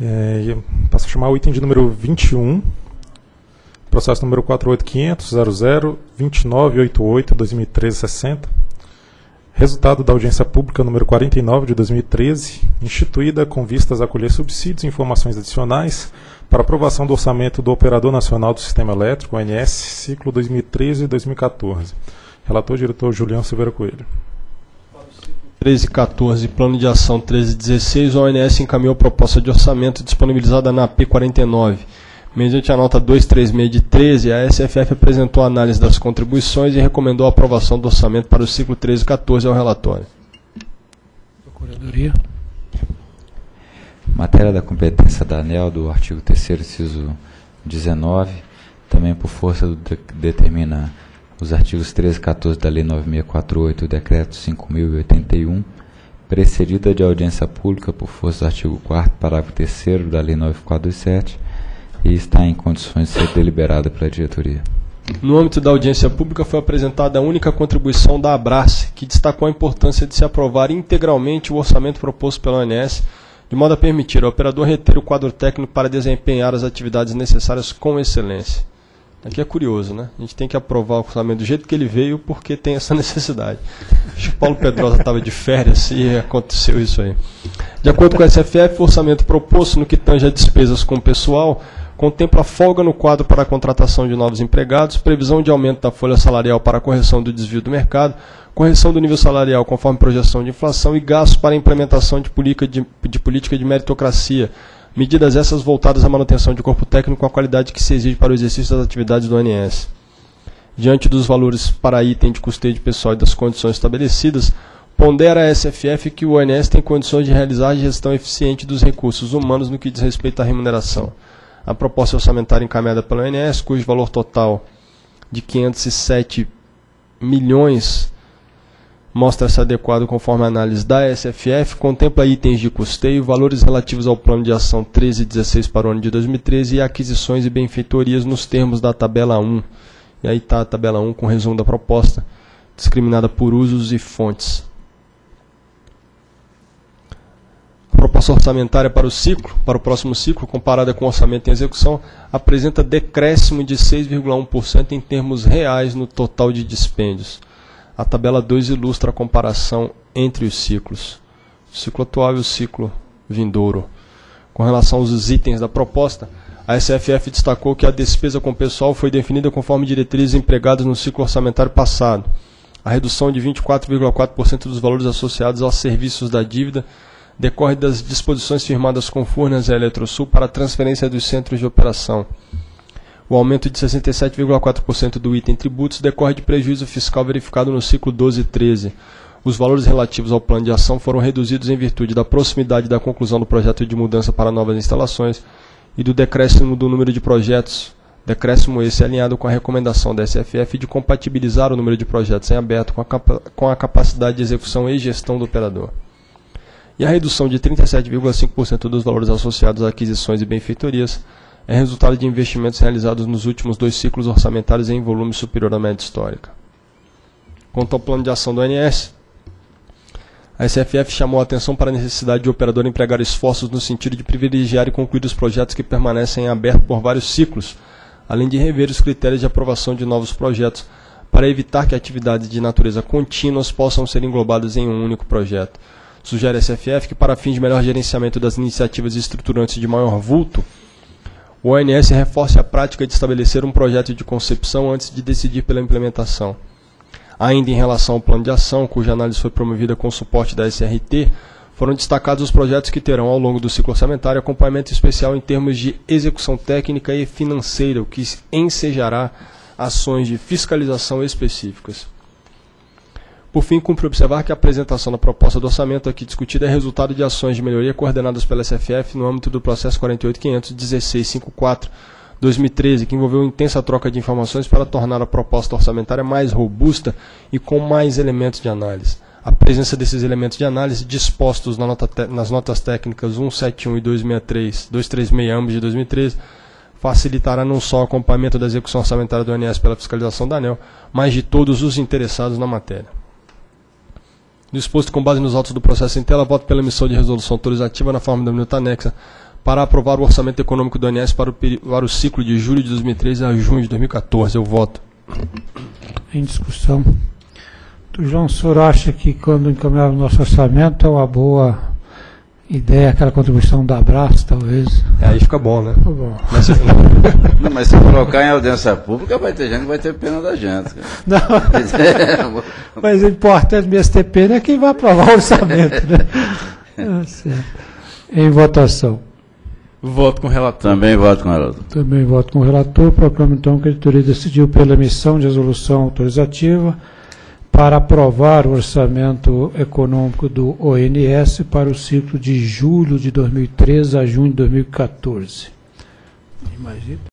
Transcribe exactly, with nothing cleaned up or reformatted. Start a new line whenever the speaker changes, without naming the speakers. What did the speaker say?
É, passo a chamar o item de número vinte e um, processo número quatro oito quinhentos ponto zero zero dois nove oito oito barra dois mil e treze sessenta. Resultado da audiência pública número quarenta e nove de dois mil e treze, instituída com vistas a colher subsídios e informações adicionais para aprovação do orçamento do Operador Nacional do Sistema Elétrico, O N S, ciclo dois mil e treze a dois mil e quatorze. Relator, diretor Julião Silveira Coelho.
treze quatorze, Plano de Ação treze dezesseis, o O N S encaminhou proposta de orçamento disponibilizada na A P quarenta e nove. Mediante a nota duzentos e trinta e seis de treze, a S F F apresentou a análise das contribuições e recomendou a aprovação do orçamento para o ciclo treze quatorze ao relatório.
Procuradoria.
Matéria da competência da ANEEL do artigo terceiro, inciso dezenove, também por força do de, determina os artigos treze e quatorze da Lei nove mil seiscentos e quarenta e oito, o Decreto cinco mil e oitenta e um, precedida de audiência pública por força do artigo quarto, parágrafo terceiro da Lei nove mil quatrocentos e vinte e sete, e está em condições de ser deliberada pela diretoria.
No âmbito da audiência pública foi apresentada a única contribuição da Abrace, que destacou a importância de se aprovar integralmente o orçamento proposto pela O N S, de modo a permitir ao operador reter o quadro técnico para desempenhar as atividades necessárias com excelência. Aqui é curioso, né? A gente tem que aprovar o orçamento do jeito que ele veio, porque tem essa necessidade. Acho que o Paulo Pedrosa estava de férias e aconteceu isso aí. De acordo com a S F F, o orçamento proposto no que tange a despesas com o pessoal contempla folga no quadro para a contratação de novos empregados, previsão de aumento da folha salarial para a correção do desvio do mercado, correção do nível salarial conforme projeção de inflação e gastos para a implementação de política de, de, política de meritocracia, medidas essas voltadas à manutenção de corpo técnico com a qualidade que se exige para o exercício das atividades do O N S. Diante dos valores para item de custeio de pessoal e das condições estabelecidas, pondera a S F F que o O N S tem condições de realizar a gestão eficiente dos recursos humanos no que diz respeito à remuneração. A proposta orçamentária encaminhada pela O N S, cujo valor total de quinhentos e sete milhões mostra-se adequado conforme a análise da S F F, contempla itens de custeio, valores relativos ao Plano de Ação treze dezesseis para o ano de dois mil e treze e aquisições e benfeitorias nos termos da tabela um. E aí está a tabela um com resumo da proposta, discriminada por usos e fontes. A proposta orçamentária para o ciclo, para o próximo ciclo, comparada com o orçamento em execução, apresenta decréscimo de seis vírgula um por cento em termos reais no total de dispêndios. A tabela dois ilustra a comparação entre os ciclos, o ciclo atual e o ciclo vindouro. Com relação aos itens da proposta, a S F F destacou que a despesa com pessoal foi definida conforme diretrizes empregadas no ciclo orçamentário passado. A redução de vinte e quatro vírgula quatro por cento dos valores associados aos serviços da dívida decorre das disposições firmadas com Furnas e Eletrosul para a transferência dos centros de operação. O aumento de sessenta e sete vírgula quatro por cento do item tributos decorre de prejuízo fiscal verificado no ciclo doze e treze. Os valores relativos ao plano de ação foram reduzidos em virtude da proximidade da conclusão do projeto de mudança para novas instalações e do decréscimo do número de projetos, decréscimo esse alinhado com a recomendação da S F F de compatibilizar o número de projetos em aberto com a, capa com a capacidade de execução e gestão do operador. E a redução de trinta e sete vírgula cinco por cento dos valores associados a aquisições e benfeitorias é resultado de investimentos realizados nos últimos dois ciclos orçamentários em volume superior à média histórica. Quanto ao plano de ação do O N S, a S F F chamou a atenção para a necessidade de o operador empregar esforços no sentido de privilegiar e concluir os projetos que permanecem em aberto por vários ciclos, além de rever os critérios de aprovação de novos projetos, para evitar que atividades de natureza contínuas possam ser englobadas em um único projeto. Sugere a S F F que, para fins de melhor gerenciamento das iniciativas estruturantes de maior vulto, o O N S reforce a prática de estabelecer um projeto de concepção antes de decidir pela implementação. Ainda em relação ao plano de ação, cuja análise foi promovida com o suporte da S R T, foram destacados os projetos que terão, ao longo do ciclo orçamentário, acompanhamento especial em termos de execução técnica e financeira, o que ensejará ações de fiscalização específicas. Por fim, cumpre observar que a apresentação da proposta do orçamento aqui discutida é resultado de ações de melhoria coordenadas pela S F F no âmbito do processo quarenta e oito quinhentos dezesseis cinquenta e quatro dois mil e treze, que envolveu intensa troca de informações para tornar a proposta orçamentária mais robusta e com mais elementos de análise. A presença desses elementos de análise dispostos na nota nas notas técnicas cento e setenta e um e duzentos e sessenta e três, duzentos e trinta e seis, ambos de dois mil e treze, facilitará não só o acompanhamento da execução orçamentária do O N S pela fiscalização da ANEEL, mas de todos os interessados na matéria. Disposto com base nos autos do processo em tela, voto pela emissão de resolução autorizativa na forma da minuta anexa para aprovar o orçamento econômico do O N S para o, para o ciclo de julho de dois mil e treze a junho de dois mil e quatorze. Eu voto.
Em discussão. O João, o senhor acha que quando encaminhar o nosso orçamento é uma boa ideia, aquela contribuição da Abraço, talvez?
É, aí fica bom, né?
Tá bom.
Mas,
Não, mas se colocar em audiência pública, vai ter gente que vai ter pena da gente.
Não, mas o importante mesmo ter pena é quem vai aprovar o orçamento, né? É, certo. Em votação.
Voto com o relator.
Também voto com o relator.
Também voto com o relator. Proclamo então que a editoria decidiu pela emissão de resolução autorizativa para aprovar o orçamento econômico do O N S para o ciclo de julho de dois mil e treze a junho de dois mil e quatorze. Tem mais item?